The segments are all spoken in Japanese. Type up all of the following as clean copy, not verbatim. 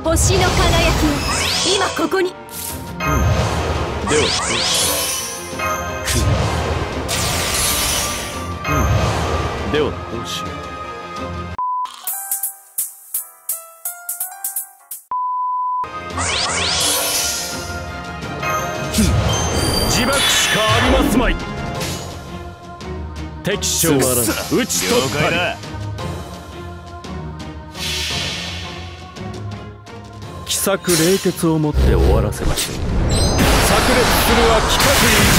星の輝きを今ここに。 ではではどうしよう。自爆しかありますまい。敵将打ち取ったり。奇策冷血をもって終わらせましょう。炸裂するは規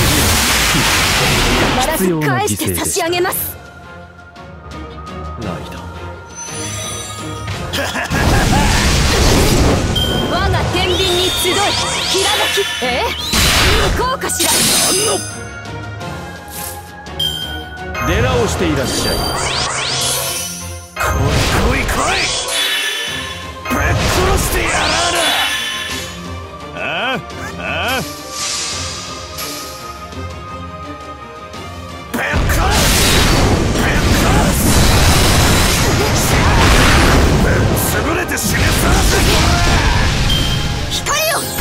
格一時。 必ず返して差し上げます。 ライダ我が天秤に集いひらめき。向こうかしら。 出直していらっしゃい。 来いぶっ殺してやらぬ。ぶっ殺す。ぶっ潰れて死ねさせ。 光よ。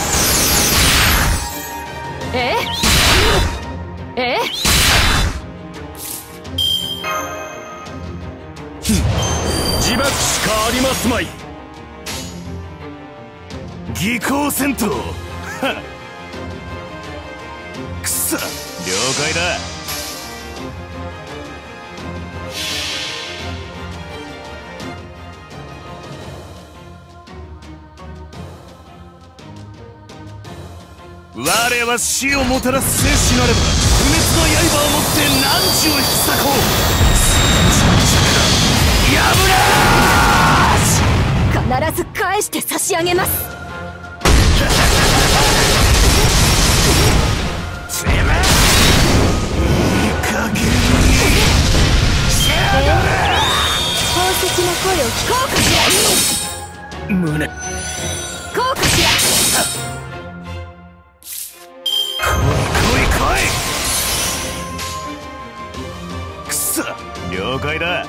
自爆しかありますまい。 技巧戦闘。くそ、了解だ。我は死をもたらす戦士なれば不滅の刃を持って汝を引き裂こう。やぶらーし。 必ず返して差し上げます。 てめえいい加減にしやがれ。 宝石の声を聞こうかしら。 胸こうかしら。 来い。くそ、了解だ。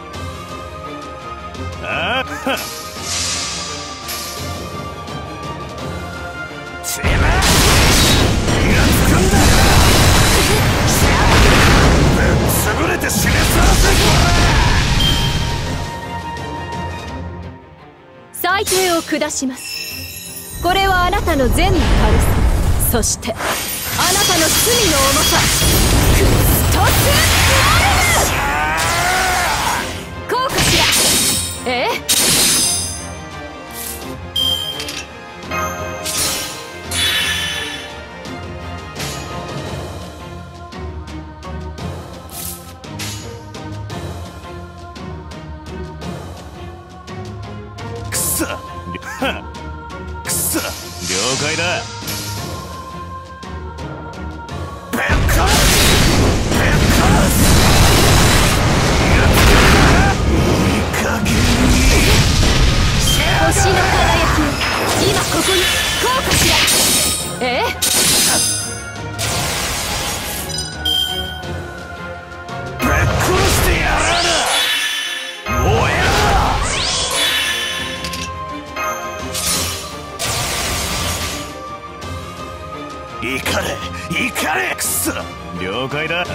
てめえ気がつくんだよ。ぶっ潰れて死ねさせ。 裁定を下します。これはあなたの善の軽さ、そしてあなたの罪の重さ。クストスマルム。こうかしら。 くそ、了解だ。 星の輝きを今ここに。こうかしら。 ぶっ殺してやらぬ。燃えろ。怒れ。くそ、了解だ。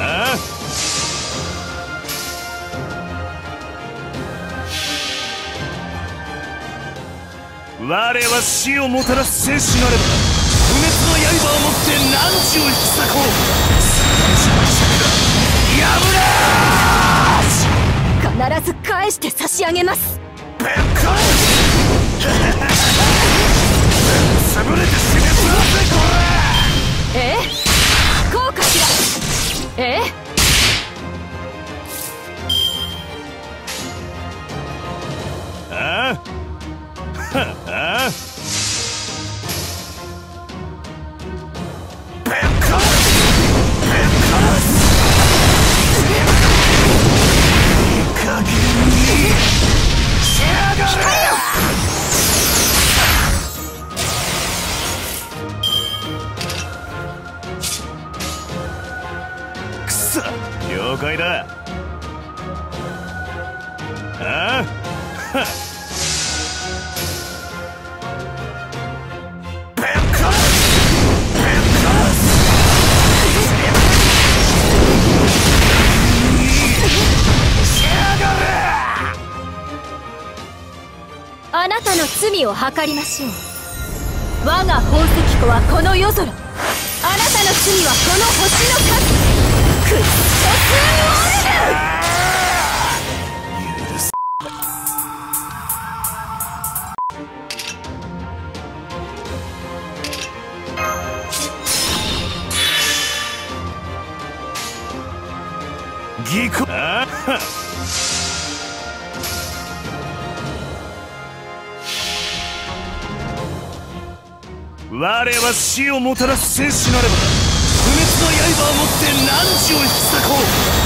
我は死をもたらす戦士なれば不滅の刃を持って汝を引き裂こう。やぶらーし。 必ず返して差し上げます。 ぶっ殺す。潰れて死ねさせ。 こうかしら。 了解だ。 罪を計りましょう。我が宝石庫はこの夜空、あなたの罪はこの星の数、クリストス・オルグ。 ギコああ我は死をもたらす戦士なれば不滅の刃を持って汝を引き裂こう。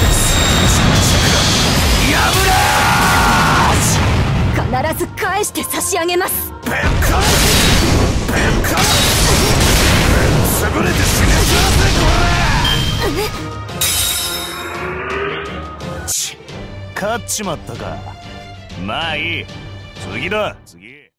やぶら必ず返して差し上げます。 ベンカベンカ潰れて死ねちゃうぜこれ。勝っちまったか。まあいい、次だ次。